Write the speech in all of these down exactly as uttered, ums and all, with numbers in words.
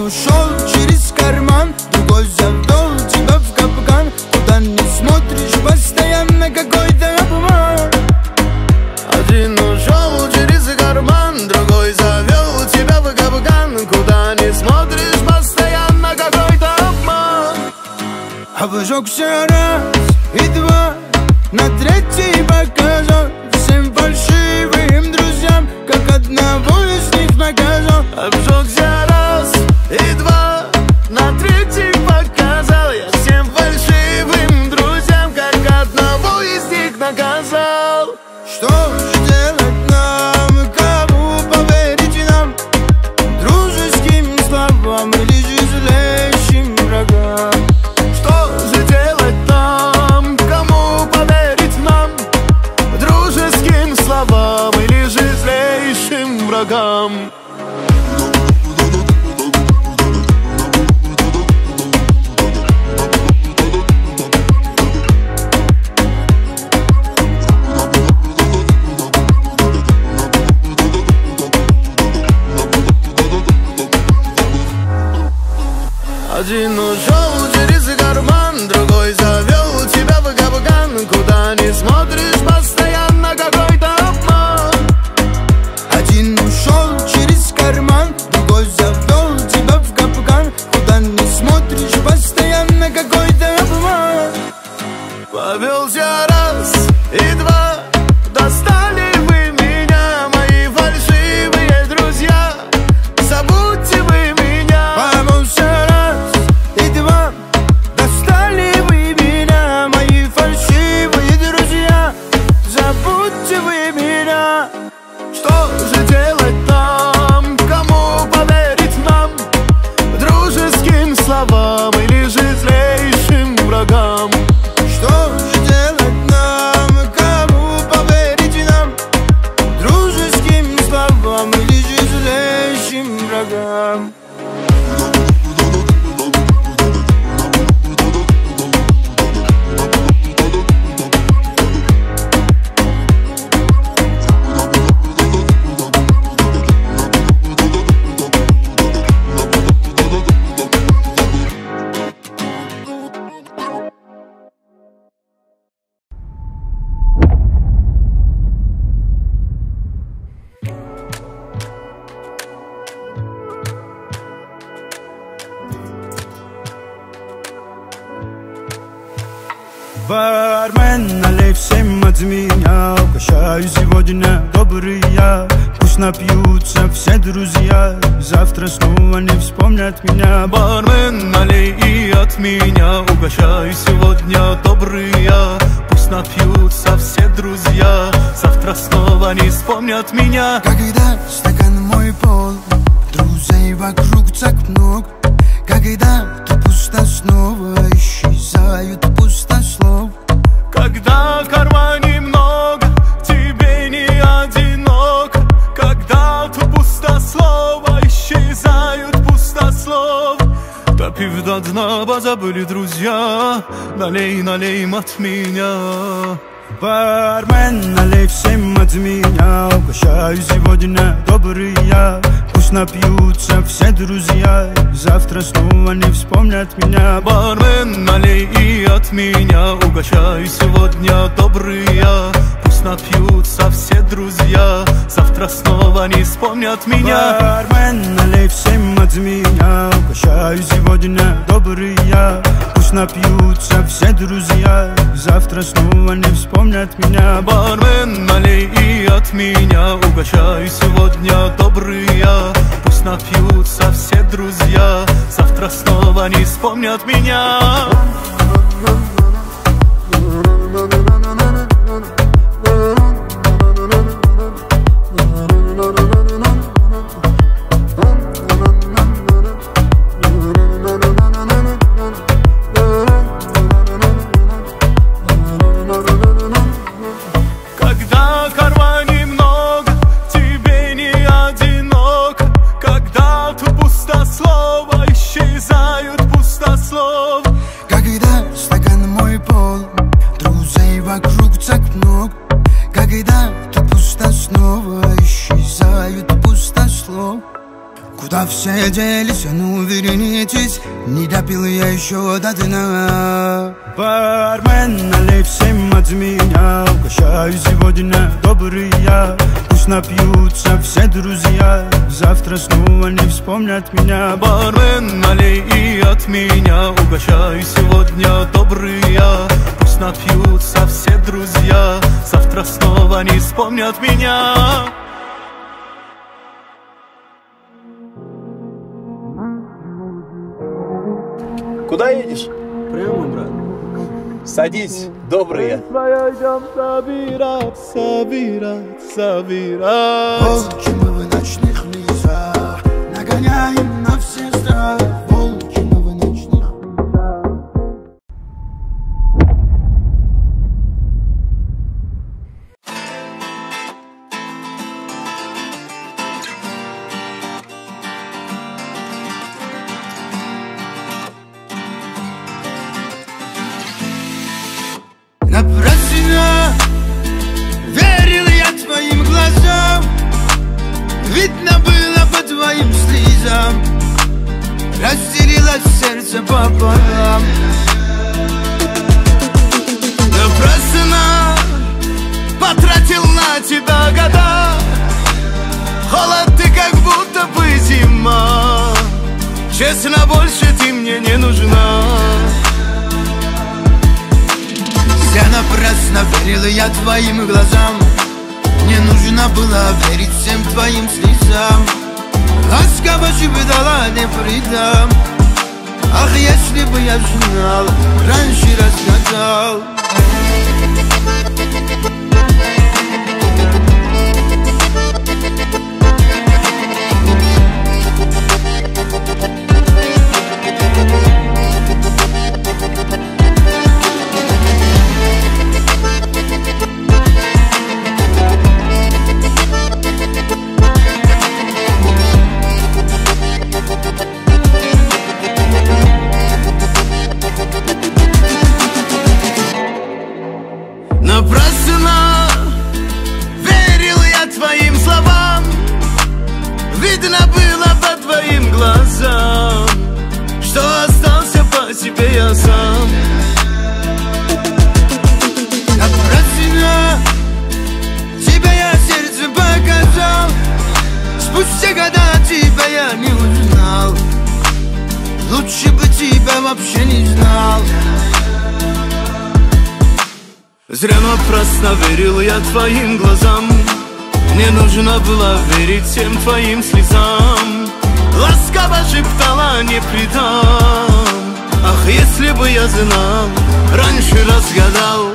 ушел через карман, другой завел тебя в капкан. Куда не смотришь, постоянно какой-то обман. Один ушел через карман, другой завел тебя в капкан. Куда не смотришь, постоянно какой-то обман. Обжегся раз и два, на третий показал всем фальшивым друзьям, как одного из них наказал. Обжегся раз и два, на третий показал я всем фальшивым друзьям, как одного из них наказал. Что же делать нам, кому поверить нам, дружеским словам или же злейшим врагам? Что же делать нам, кому поверить нам, дружеским словам или же злейшим врагам? Один ушел через карман, другой завел тебя в капкан. Куда не смотришь, постоянно какой-то обман. Один ушел через карман, другой завел тебя в капкан. Куда не смотришь, постоянно какой-то обман. Повелся раз и два, достали вы меня, мои фальшивые друзья. Забудьте вы меня. Повелся раз и два, достали вы меня, мои фальшивые друзья. Забудьте вы меня. Что же делать нам, кому поверить нам, дружеским словам или же злейшим врагам? Что же делать нам, кому поверить нам, дружеским словам или же злейшим врагам? Бармен, налей всем от меня, угощаю сегодня добрый я. Пусть напьются все друзья, завтра снова не вспомнят меня. Бармен, налей и от меня, угощаю сегодня добрый я. Пусть напьются все друзья, завтра снова не вспомнят меня. Когда стакан мой пол, друзей вокруг так много. Когда то пусто снова исчезают пустослов. Когда в кармане много, тебе не одиноко. Когда тут пустослово, исчезают пустослов. Допив до дна, позабыли друзья, налей, налей от меня. Бармен, налей всем от меня, угощаю сегодня добрый я. Пусть напьются все друзья, завтра снова не вспомнят меня. Бармен, налей и от меня, угощаю сегодня добрый я. Пусть напьются все друзья, завтра снова не вспомнят меня. Бармен, налей всем от меня, угощаю сегодня добрый я. Пусть напьются все друзья, завтра снова не вспомнят меня. Бармен, налей и от меня, угощаю сегодня добрый я. Пусть напьются все друзья, завтра снова не вспомнят меня. Когда в кармане много, тебе не одиноко. Когда тут пустослово, исчезают пустослов. Когда стакан извинитесь, не допил я еще до дна. Бармен, налей всем от меня, угощаю сегодня добрый я. Пусть напьются все друзья, завтра снова не вспомнят меня. Бармен, налей и от меня, угощаю сегодня добрый я. Пусть напьются все друзья, завтра снова не вспомнят меня. Куда едешь? Прямо, брат. Садись, добрые. Пойдем собирать, собирать, собирать. Волки мы в ночных лесах, нагоняем на все страх. Волки мы в ночных напрасно верил я твоим глазам, видно было по твоим слезам, разделилось сердце пополам. Напрасно потратил на тебя года, холод ты как будто бы зима. Честно, больше ты мне не нужна. Я напрасно верил я твоим глазам, мне нужно было верить всем твоим слезам. Ласково шептала, не предам. Ах, если бы я знал, раньше разгадал. Напрасно верил я твоим словам, видно было по твоим глазам, что остался по тебе я сам. Напрасно тебя я сердце показал, спустя года тебя я не узнал. Лучше бы тебя вообще не знал. Зря напрасно верил я твоим глазам, мне нужно было верить всем твоим слезам. Ласково шептала, не предам. Ах, если бы я знал, раньше разгадал.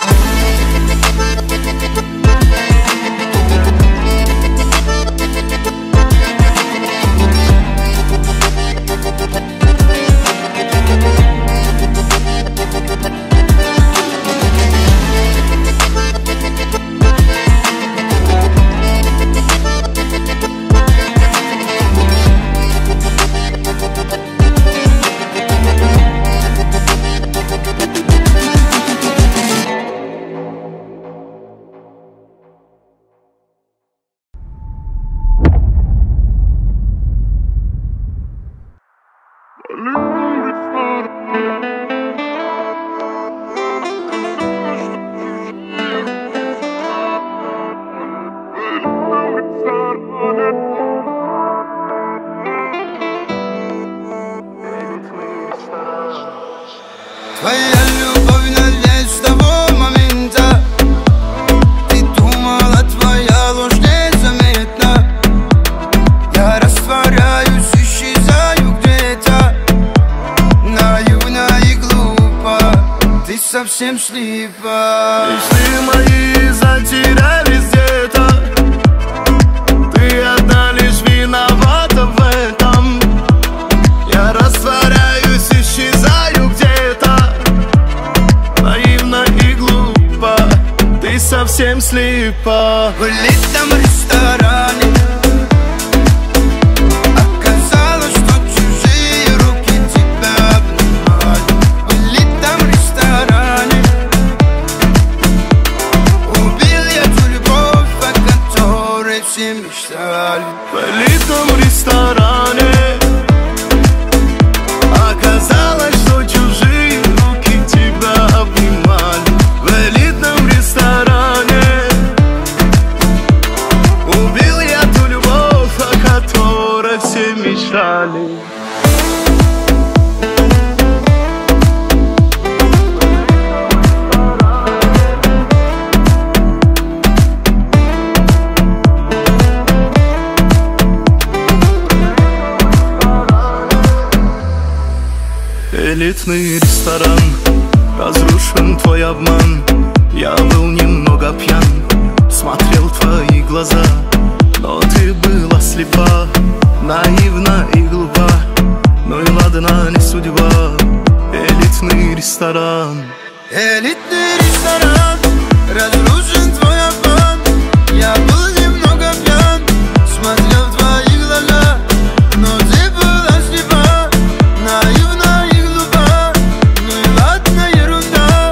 Твоя любовь надеюсь с того момента, ты думала, твоя ложь незаметна. Я растворяюсь, исчезаю где-то, наивно и глупо, ты совсем слепа. Мечты мои затерялись где-то, ты одна лишь виновата в этом. Я растворяюсь, исчезаю где-то, наивно и глупо, ты совсем слепа. В элитном ресторане оказалось, что чужие руки тебя обнимают. В элитном ресторане убил я ту любовь, о которой все мечтали. В элитном ресторане Элитный ресторан, разрушен твой обман. Я был немного пьян, смотрел в твои глаза, но ты была слепа, наивна и глупа. Ну и ладно, не судьба. Элитный ресторан. Элитный ресторан, разрушен твой обман. Я был немного пьян, смотрел в твои глаза, но ты была слепа, наивна и глупа. Ну и ладно, ерунда.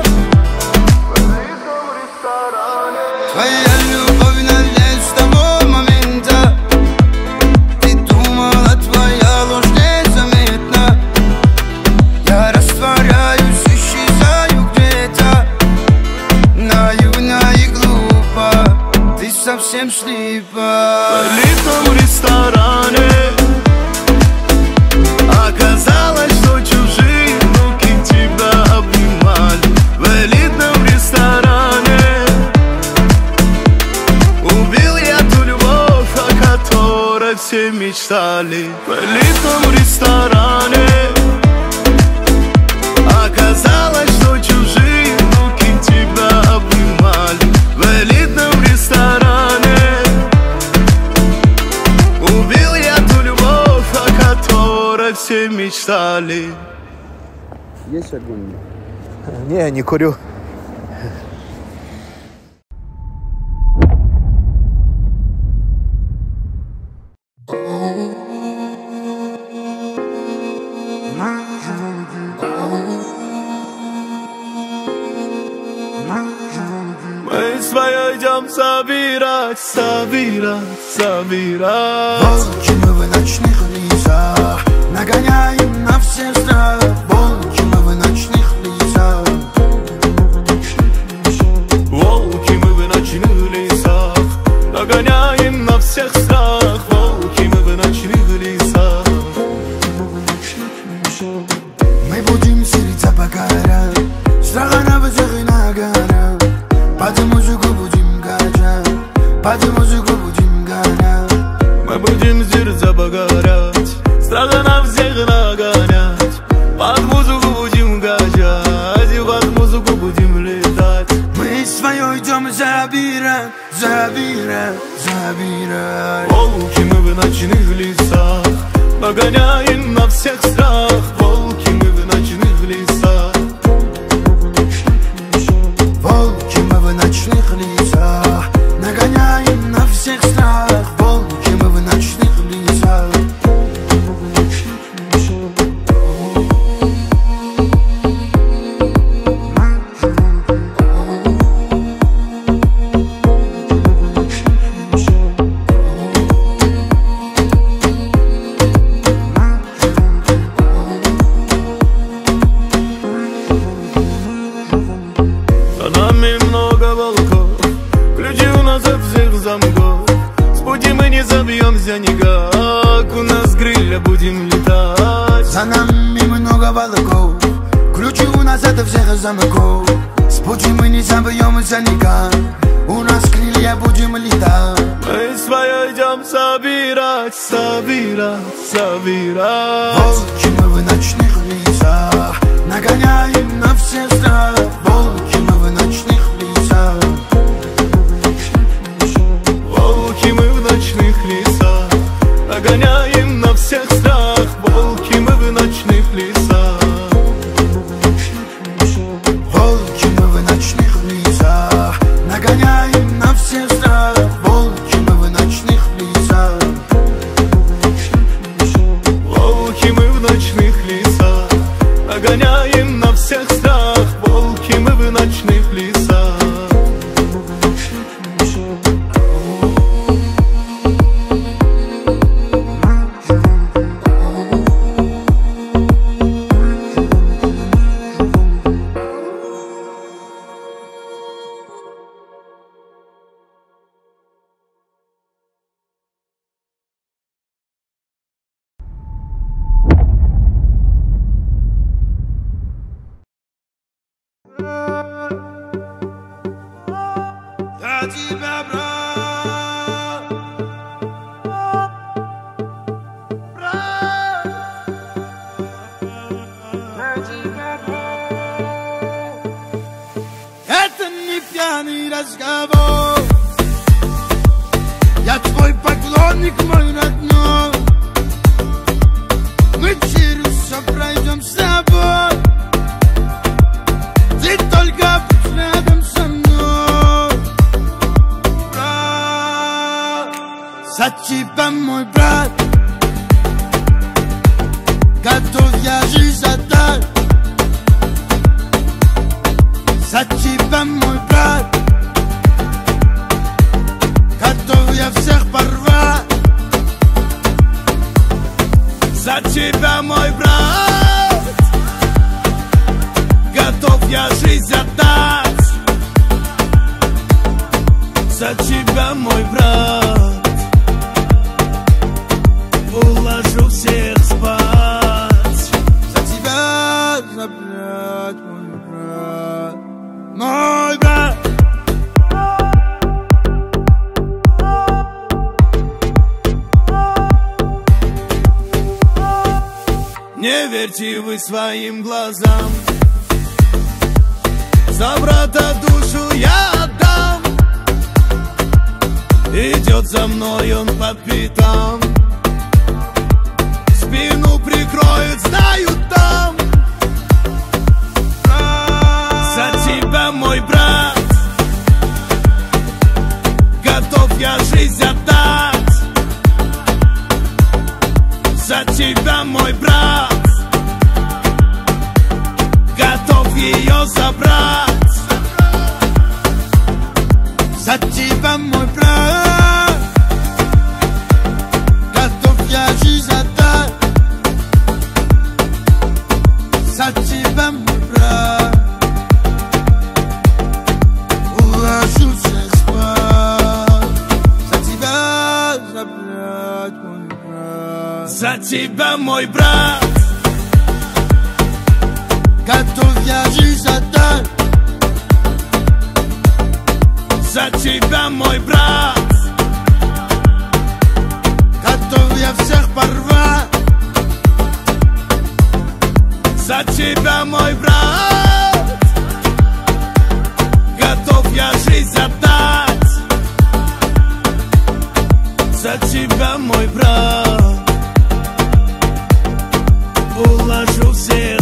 Твоя любовь налет с того момента. Ты думала, твоя ложь незаметна. Я растворяюсь, исчезаю где-то, наивна и глупа. Ты совсем слепа. В элитном ресторане оказалось, что чужие руки тебя обнимали. В элитном ресторане убил я ту любовь, о которой все мечтали. В элитном ресторане оказалось, что чужие руки тебя обнимали. В элитном ресторане убил я ту любовь, о которой все мечтали. Есть огонь? Не, не курю. Мы свое идем собирать, собирать, собирать. Волки мы в ночных лесах, нагоняем на всех страх. Волки мы в ночных лесах. Волки мы в ночных лесах, нагоняем на всех страх. Волки мы в ночных лесах. Мы будем сердца покорять, страха на всех и на горах. Под музыку будем качать, под музыку будем гонять. Мы будем сердца покорять, страха на всех нагонять. Под музыку будем качать, и под музыку будем летать. Мы свое идем забирать, забирать, забирать. Волки мы в ночных лесах, нагоняем на всех страх. Волки мы в ночных лесах. Волки мы в ночных лесах, нагоняем на всех страх. Волки мы в ночных лесах. За нами много волков, ключи у нас от всех замков. С пути мы не забьемся никак, у нас крылья будем летать. За нами много волков, ключи у нас от всех замков. С пути мы не забьемся никак, у нас крылья будем летать. Мы свое идем собирать, собирать, собирать. Волки мы в ночных лесах, нагоняем на всех страх. Волки мы в ночных лесах. Волки мы в ночных лесах, нагоняем на всех страх. Волки мы в ночных лесах. Волки мы в ночных лесах, нагоняем на всех страх. Волки мы в ночных лесах. Волки мы в ночных лесах, нагоняем на всех страх. Волки мы в ночных лесах. Я тебя брат, брат, Это не пьяный разговор. Я твой поклонник, мой родной. Мы через все пройдем с тобой. Ты только будь рядом со мной. Брат, за тебя, мой брат, готов я жизнь отдать. За тебя, мой брат, готов я всех порвать. За тебя, мой брат, готов я жизнь отдать. За тебя, мой брат, уложу всех спать. За тебя забрать, мой брат, мой брат. Не верьте вы своим глазам, за брата душу я отдам. Идет за мной он по пятам, спину прикроет, знают там. За тебя, мой брат, готов я жизнь отдать. За тебя, мой брат, готов ее забрать. За тебя, мой брат, готов я жизнь отдать. За тебя, мой брат, уложу всех спать. За тебя забрать, мой брат. За тебя, мой брат, готов я жизнь отдать. за тебя, мой брат, готов я всех порвать. за тебя, мой брат, готов я жизнь отдать. За тебя, мой брат, уложу всех